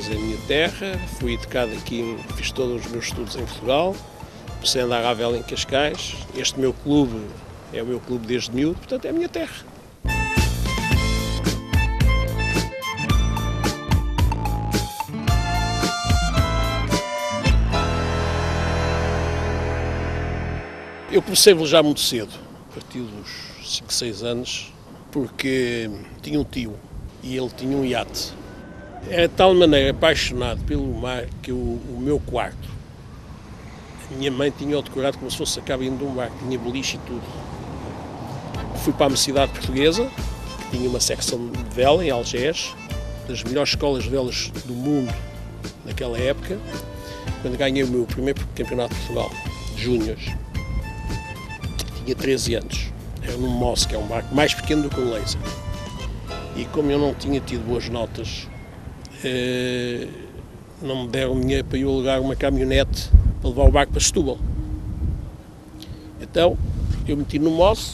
Cascais é a minha terra, fui educado aqui, fiz todos os meus estudos em Portugal, comecei a andar à vela em Cascais. Este meu clube é o meu clube desde miúdo, portanto é a minha terra. Eu comecei a velejar muito cedo, a partir dos 5, 6 anos, porque tinha um tio e ele tinha um iate. Era de tal maneira apaixonado pelo mar que o meu quarto, a minha mãe tinha-o decorado como se fosse a cabine de um barco, tinha beliche e tudo. Fui para a Universidade Portuguesa, que tinha uma secção de vela em Algés, das melhores escolas de velas do mundo naquela época, quando ganhei o meu primeiro campeonato de Portugal, de júniores. Tinha 13 anos, era num Moss, que é um barco mais pequeno do que um laser. E como eu não tinha tido boas notas, não me deram dinheiro para eu alugar uma caminhonete para levar o barco para Setúbal. Então, eu meti no Moss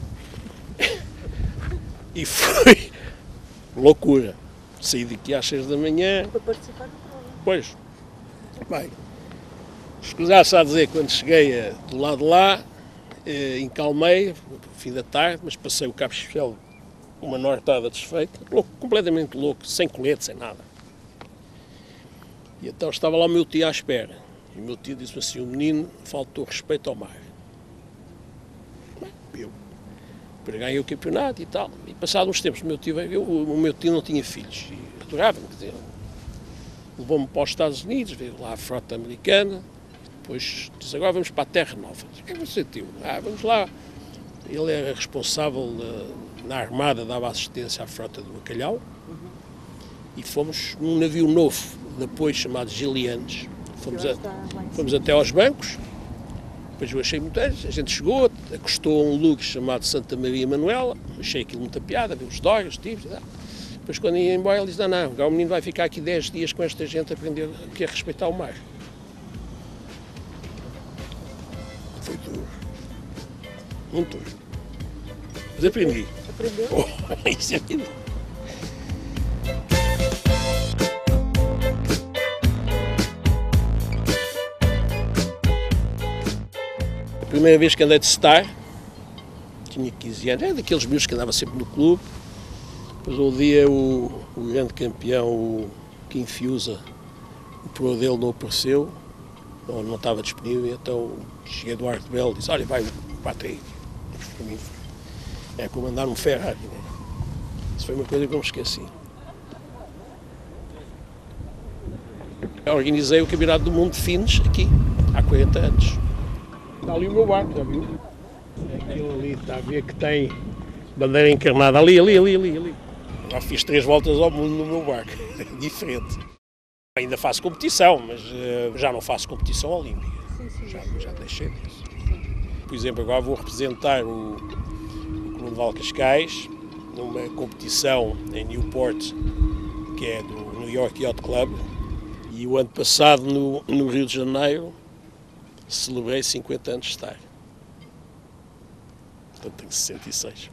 e foi loucura. Saí daqui às 6 da manhã. Para participar da prova. Pois, bem, escusar-se a dizer, quando cheguei do lado de lá, encalmei, no fim da tarde, mas passei o cabo especial uma nortada desfeita, louco, completamente louco, sem colete, sem nada. E então estava lá o meu tio à espera. E o meu tio disse assim: o menino faltou respeito ao mar. Eu ganhei o campeonato e tal. E passados uns tempos, o meu tio não tinha filhos. E adorava-me, quer dizer, levou-me para os Estados Unidos, veio lá a frota americana. Depois disse: agora vamos para a Terra Nova. O que é você, tio? Vamos lá. Ele era responsável na Armada, dava assistência à frota do Bacalhau. E fomos num navio novo de apoio chamado Gilianes. Fomos até aos bancos. Depois eu achei muito. A gente chegou, acostou a um lugar chamado Santa Maria Manuela. Achei aquilo muita piada, viu os dólares, os tipos e tal. Depois, quando ia embora, ele disse: não, agora o menino vai ficar aqui 10 dias com esta gente a aprender o que é respeitar o mar. Foi duro. Muito duro. Mas aprendi. Aprendeu? Oh, isso é vida. A primeira vez que andei de Star, tinha 15 anos, era daqueles miúdos que andava sempre no clube. Depois um dia o grande campeão, o Kim Fiusa, o pro dele não apareceu, ou não estava disponível, então cheguei do Arte Belo e disse: olha, vai, bate aí. Para mim, é como andar num Ferrari, né? Isso foi uma coisa que eu me esqueci. Eu organizei o Campeonato do Mundo de Fins aqui, há 40 anos. Está ali o meu barco, já viu? É aquilo ali, está a ver que tem bandeira encarnada. Ali. Já fiz 3 voltas ao mundo no meu barco, diferente. Ainda faço competição, mas já não faço competição olímpica. Já deixei disso. Por exemplo, agora vou representar o Clube de Valcascais numa competição em Newport, que é do New York Yacht Club. E o ano passado, no Rio de Janeiro, celebrei 50 anos de estar. Portanto, tenho 66.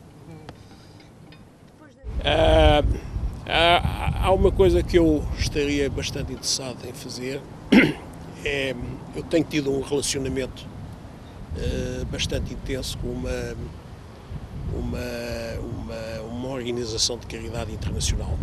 Há uma coisa que eu estaria bastante interessado em fazer. Eu tenho tido um relacionamento bastante intenso com uma organização de caridade internacional.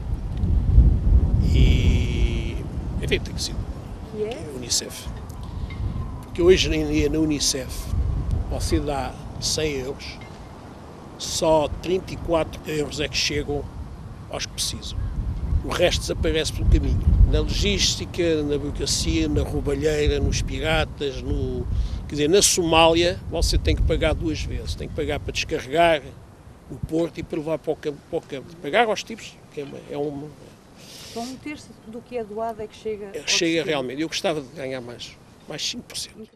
E, enfim, tem sido a Unicef. Porque hoje em dia na Unicef você dá 100 euros, só 34 euros é que chegam aos que precisam. O resto desaparece pelo caminho. Na logística, na burocracia, na roubalheira, nos piratas, quer dizer, na Somália você tem que pagar 2 vezes. Tem que pagar para descarregar no porto e para levar para o campo. Pagar aos tipos, que é um... Só 1/3 do que é doado é que chega ao Chega destino. realmente. Eu gostava de ganhar mais 5%.